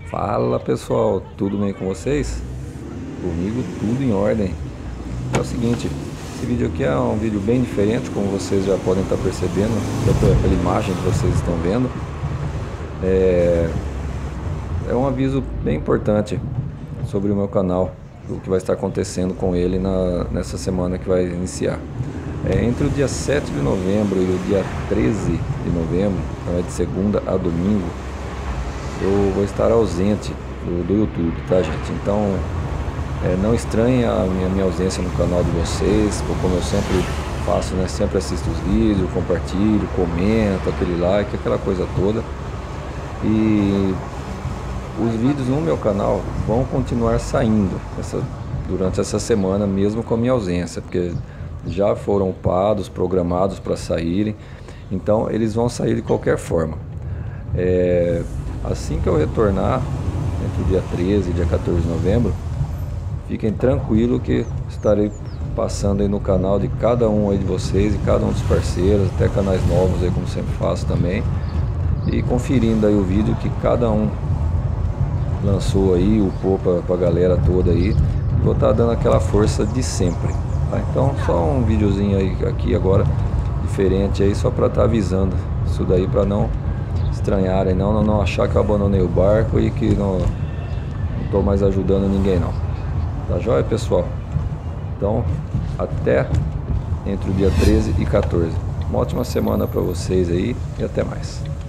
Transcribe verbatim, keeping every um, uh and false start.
Fala pessoal, tudo bem com vocês? Comigo tudo em ordem. É o seguinte, esse vídeo aqui é um vídeo bem diferente, como vocês já podem estar percebendo, até pela imagem que vocês estão vendo. É, é um aviso bem importante sobre o meu canal, o que vai estar acontecendo com ele na, nessa semana que vai iniciar. É, entre o dia sete de novembro e o dia treze de novembro, então é de segunda a domingo, eu vou estar ausente do, do YouTube, tá gente? Então é, não estranhe a minha, minha ausência no canal de vocês, como eu sempre faço, né? Sempre assisto os vídeos, compartilho, comento, aquele like, aquela coisa toda. E os vídeos no meu canal vão continuar saindo essa, durante essa semana, mesmo com a minha ausência, porque já foram upados, programados para saírem, então eles vão sair de qualquer forma. É, assim que eu retornar, entre o dia treze e dia quatorze de novembro, fiquem tranquilos que estarei passando aí no canal de cada um aí de vocês e cada um dos parceiros, até canais novos aí, como sempre faço também, e conferindo aí o vídeo que cada um lançou aí, upou para a galera toda aí, e vou estar dando aquela força de sempre, tá? Então só um videozinho aí aqui agora diferente aí, só para estar avisando isso daí, para não estranharem, não, não, não achar que eu abandonei o barco e que não estou mais ajudando ninguém não. Tá joia, pessoal? Então até entre o dia treze e quatorze. Uma ótima semana para vocês aí e até mais.